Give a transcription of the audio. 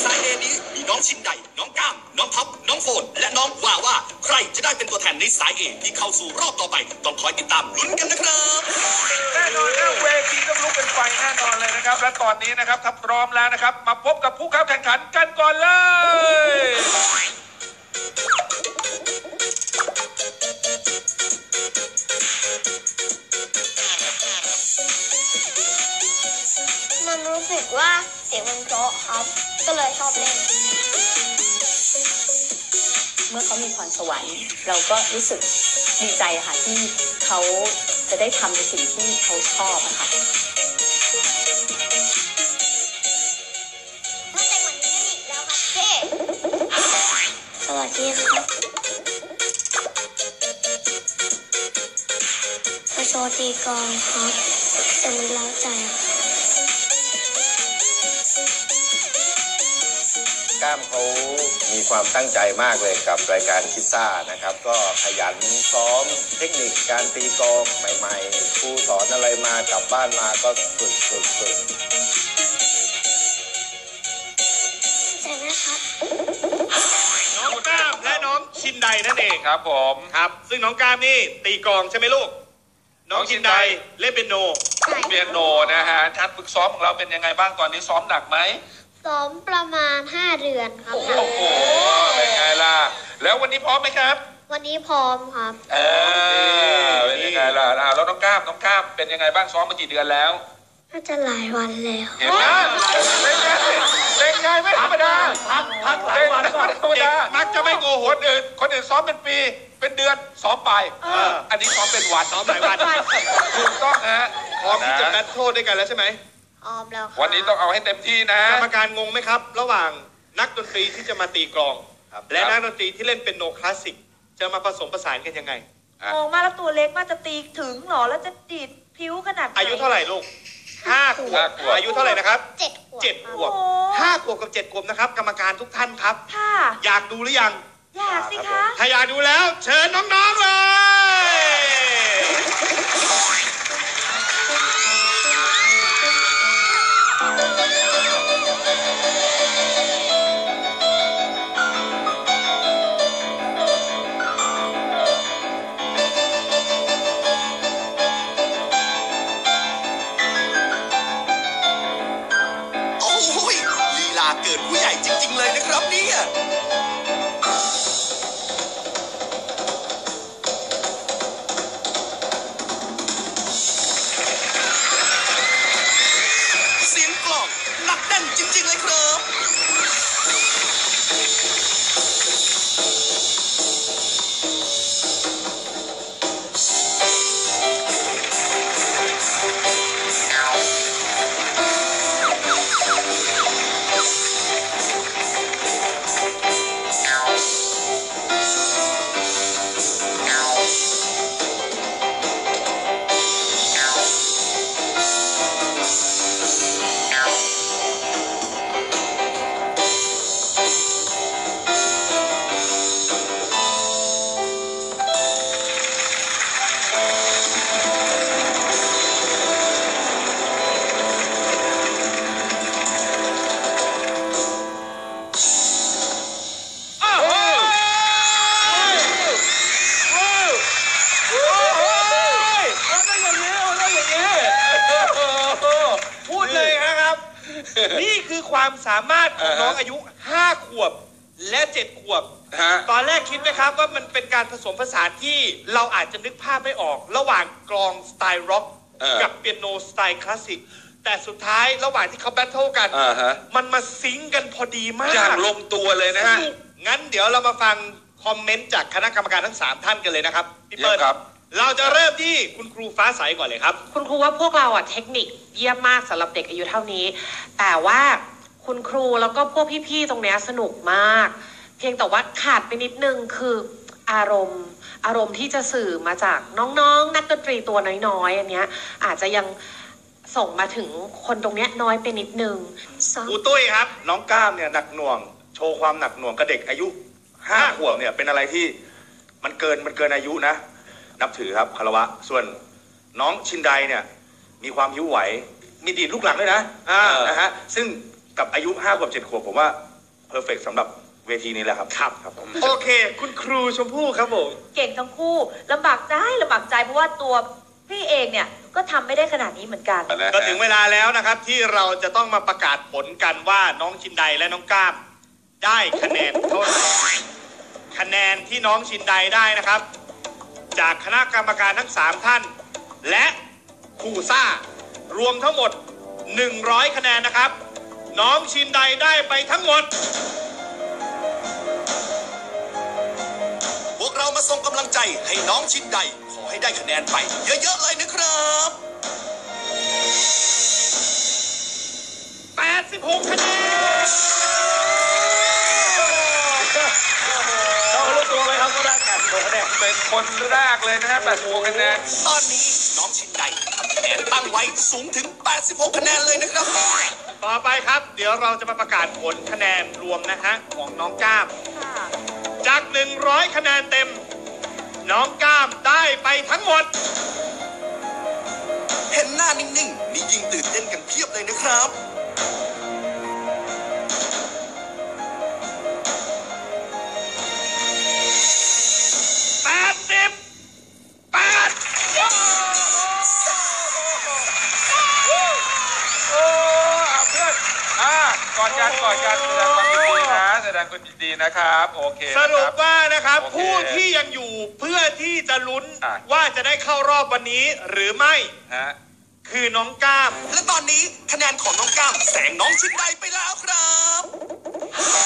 สายเอนี้มีน้องชินไดน้องก้ามน้องท็อปน้องโฟนและน้องวาว่าใครจะได้เป็นตัวแทนในสายเอที่เข้าสู่รอบต่อไปต้องคอยติดตามลุ้นกันนะครับแน่นอนนะเวทีต้องลุกเป็นไฟแน่นอนเลยนะครับและตอนนี้นะครับถ้าพร้อมแล้วนะครับมาพบกับผู้เข้าแข่งขันกันก่อนเลยมันรู้สึกว่าเสียงมันเพราะครับก็เลยชอบเล่นเมื่อเขามีพรสวรรค์เราก็รู้สึกดีใจค่ะที่เขาจะได้ทำในสิ่งที่เขาชอบอะค่ะมั่นใจกว่านี้อีกแล้วครับเพ่สวัสดีครับมาโชว์ตีกลองครับแต่มันเล้าใจก้ามเขามีความตั้งใจมากเลยกับรายการคิดซ่านะครับก็ขยันซ้อมเทคนิคการตีกลองใหม่ๆครูสอนอะไรมากลับบ้านมาก็ฝึกใช่ไหมครับน้องก้ามและน้องชินไดนั่นเองครับผมครับซึ่งน้องก้ามนี่ตีกลองใช่ไหมลูกน้องชินไดเล่นเปียโนนะฮะการฝึกซ้อมของเราเป็นยังไงบ้างตอนนี้ซ้อมหนักไหมซ้อมประมาณ5 เดือนครับโอ้โหเป็นไงล่ะแล้ววันนี้พร้อมไหมครับวันนี้พร้อมครับเป็นยังไงล่ะแล้วน้องก้ามเป็นยังไงบ้างซ้อมมากี่เดือนแล้วน่าจะหลายวันแล้วเห็นไหมเป็นไงไม่ธรรมดาพักหลายวันก็ธรรมดามักจะไม่โกหกคนอื่นซ้อมเป็นปีเป็นเดือนซ้อมไปอันนี้ซ้อมเป็นวันซ้อมหลายวันถูกต้องฮะพร้อมที่จะแบทเทิลด้วยกันแล้วใช่ไหมพร้อมแล้วครับวันนี้ต้องเอาให้เต็มที่นะกรรมการงงไหมครับระหว่างนักดนตรีที่จะมาตีกลองและนักดนตรีที่เล่นเป็นโนคลาสสิกจะมาผสมผสานกันยังไงงงมากแล้วตัวเล็กมากจะตีถึงหรอแล้วจะดีดผิวขนาดไหนอายุเท่าไหร่ลูก5 ขวบอายุเท่าไหร่นะครับ7 ขวบ5 ขวบกับ7 ขวบนะครับกรรมการทุกท่านครับอยากดูหรือยังอยากสิคะถ้าอยากดูแล้วเชิญน้องๆเลยเกิดผู้ใหญ่จริงๆเลยนะครับเนี่ยเสียงกลองหนักแน่นจริงๆเลยครับนี่คือความสามารถของน้องอายุ5 ขวบและ7 ขวบตอนแรกคิดไหมครับว่ามันเป็นการผสมผสานที่เราอาจจะนึกภาพไม่ออกระหว่างกลองสไตล์ร็อกกับเปียโนสไตล์คลาสสิกแต่สุดท้ายระหว่างที่เขาแบทเทิลกันมันมาซิงค์กันพอดีมากอย่างลงตัวเลยนะฮะงั้นเดี๋ยวเรามาฟังคอมเมนต์จากคณะกรรมการทั้ง3 ท่านกันเลยนะครับพี่เปิ้ลครับเราจะเริ่มที่คุณครูฟ้าใสก่อนเลยครับคุณครูว่าพวกเราเทคนิคเยี่ยมมากสำหรับเด็กอายุเท่านี้แต่ว่าคุณครูแล้วก็พวกพี่ๆตรงนี้สนุกมากเพียงแต่ว่าขาดไปนิดนึงคืออารมณ์ที่จะสื่อมาจากน้องๆนักดนตรีตัวน้อยๆอันเนี้ยอาจจะยังส่งมาถึงคนตรงนี้น้อยไปนิดนึงครูตุ้ยครับน้องก้ามเนี่ยหนักหน่วงโชว์ความหนักหน่วงกับเด็กอายุ5 ขวบเนี่ยเป็นอะไรที่มันเกินอายุนะนับถือครับคารวะส่วนน้องชินไดเนี่ยมีความหิวไหวมีดีดลูกหลังด้วยนะนะฮะซึ่งกับอายุ5 ขวบ 7 ขวบผมว่าเพอร์เฟกต์สำหรับเวทีนี้แหละครับครับผมโอเค คุณครูชมพู่ครับผมเก่งทั้งคู่ลำบากใจเพราะว่าตัวพี่เองเนี่ยก็ทำไม่ได้ขนาดนี้เหมือนกันก็ถึงเวลาแล้วนะครับที่เราจะต้องมาประกาศผลกันว่าน้องชินไดและน้องก้ามได้คะแนนเท่าไหร่คะแนนที่น้องชินไดได้นะครับ จากคณะกรรมการทั้ง3ท่าน และครูซ่ารวมทั้งหมด100คะแนนนะครับน้องชินไดได้ไปทั้งหมดพวกเรามาส่งกำลังใจให้น้องชินไดขอให้ได้คะแนนไปเยอะๆเลยนะครับ 86 คะแนนเรารู้ตัวไหมครับก็ได้86คะแนนเป็นคนแรกเลยนะฮะ86คะแนนตอนนี้น้องชินไดทำคะแนนตั้งไว้สูงถึง 86 คะแนนเลยนะครับต่อไปครับ เดี๋ยวเราจะมาประกาศผลคะแนนรวมนะฮะของน้องก้ามจาก100คะแนนเต็มน้องก้ามได้ไปทั้งหมดเห็นหน้านิ่งๆนี่ยิ่งตื่นเต้นกันเพียบเลยนะครับกอดกันแสดงความยินดีนะแสดงความยินดีนะครับโอเคสรุปว่านะครับโอเคผู้ที่ยังอยู่เพื่อที่จะลุ้นว่าจะได้เข้ารอบวันนี้หรือไม่ฮะคือน้องก้ามและตอนนี้คะแนนของน้องก้ามแซงน้องชินไดไปแล้วครับ